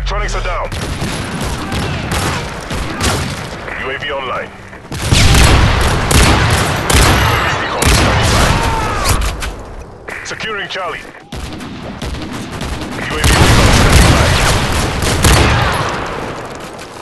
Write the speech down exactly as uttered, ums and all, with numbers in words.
Electronics are down. U A V online. Recon standing by. Securing Charlie.